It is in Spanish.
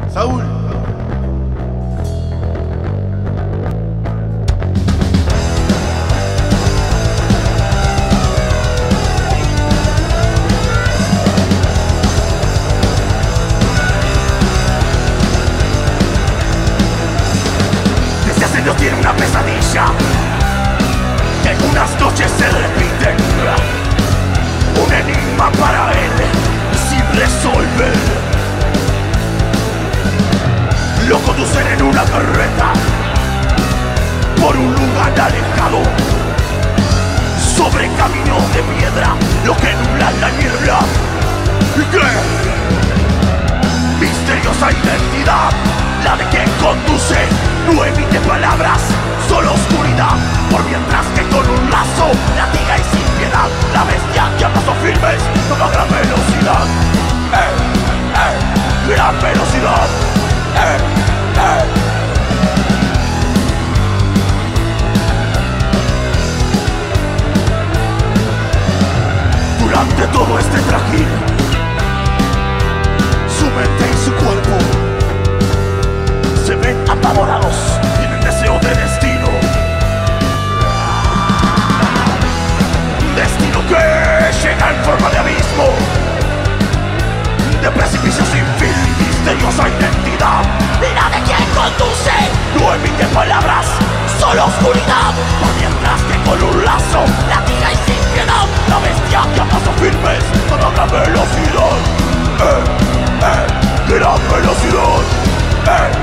Saúl. Desde hace años tiene una pesadilla que algunas noches se repiten. Un enigma para él sin resolver. Lo conducen en una carreta por un lugar alejado, sobre caminos de piedra, lo que nubla la niebla. ¿Y qué? Misteriosa identidad, la de quien conduce, no emite palabras, solo oscuridad. Por mientras que con un lazo latiga y sin piedad, la bestia que a pasos firmes toma gran velocidad. Gran velocidad. Durante todo este trajín, su mente y su cuerpo se ven apavorados, tienen deseo de destino. Destino que llega en forma de abismo, de precipicio sin fin, misteriosa identidad, la de quien conduce, no emite palabras, solo oscuridad. Por mientras que con un lazo latiga y sin piedad, la bestia que a pasos firmes toma gran velocidad. Gran velocidad.